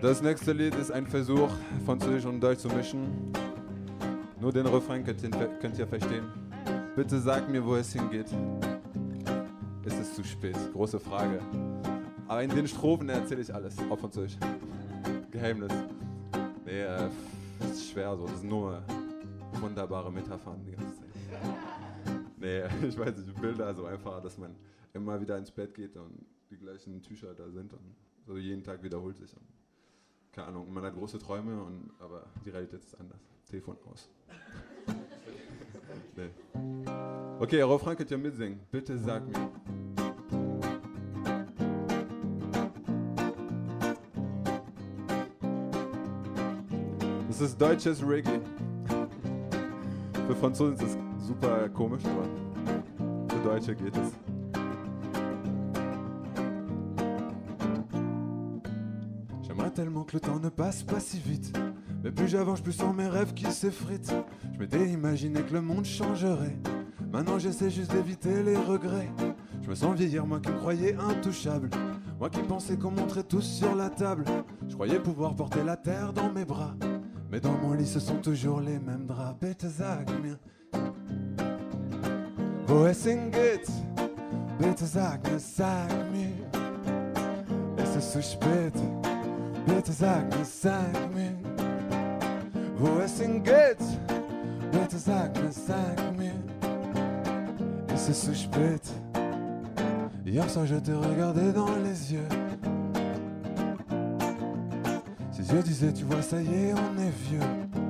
Das nächste Lied ist ein Versuch, Französisch und Deutsch zu mischen. Nur den Refrain könnt ihr verstehen. Bitte sag mir, wo es hingeht. Ist es zu spät? Große Frage. Aber in den Strophen erzähle ich alles, auf Französisch. Geheimnis. Nee, ist schwer so. Das sind nur wunderbare Metaphern die ganze Zeit. Nee, ich weiß nicht, Bilder so einfach, dass man immer wieder ins Bett geht und die gleichen Tücher da sind und so jeden Tag wiederholt sich. Und, keine Ahnung, man hat große Träume, aber die Realität ist anders. Telefon aus. Nee. Okay, Refrain könnt ihr mitsingen. Bitte sag mir. Das ist deutsches Reggae. Für Franzosen ist es super komisch, aber für Deutsche geht es. J'aimerais tellement que le temps ne passe pas si vite. Mais plus j'avance, plus sens mes rêves qui s'effritent. Je m'étais imaginé que le monde changerait. Maintenant j'essaie juste d'éviter les regrets. Je me sens vieillir, moi qui me croyais intouchable. Moi qui pensais qu'on montrait tous sur la table. Je croyais pouvoir porter la terre dans mes bras. Mais dans mon lit ce sont toujours les mêmes draps. Bitte sag mir, wo es hingeht. Bitte sag mir, es ist zu spät. Bitte sag mir, wo es hingeht. Bitte sag mir, es ist zu spät. Hier soir je te regardais dans les yeux. Ses yeux disaient tu vois ça y est on est vieux.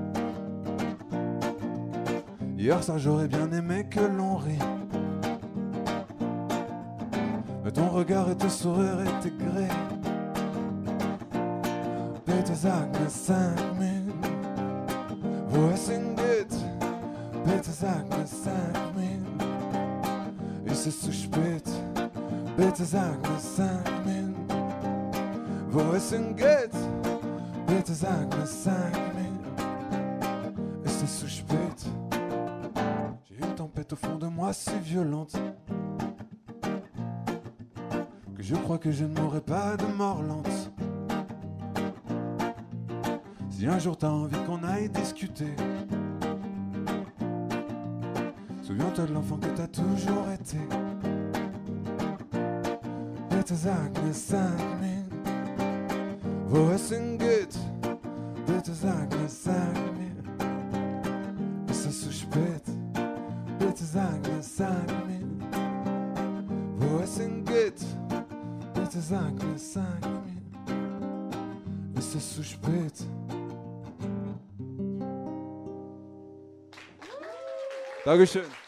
Hier soir j'aurais bien aimé que l'on rit. Mais ton regard et ton sourire étaient grés. Bitte sag mir, wo es hingeht. Bitte sag mir, ist es zu spät. Bitte sag mir, wo es hingeht. Bitte sag mir, ist es zu spät. J'ai une tempête au fond de moi si violente que je crois que je ne mourrai pas de mort lente. Si un jour t'as envie qu'on aille discuter, souviens-toi de l'enfant que t'as toujours été. Bitte sag mir, wo es hingeht. Bitte sag mir, ist es zu spät? Bitte sag mir, wo es hingeht. Bitte sag mir, ist es zu spät? Dankeschön.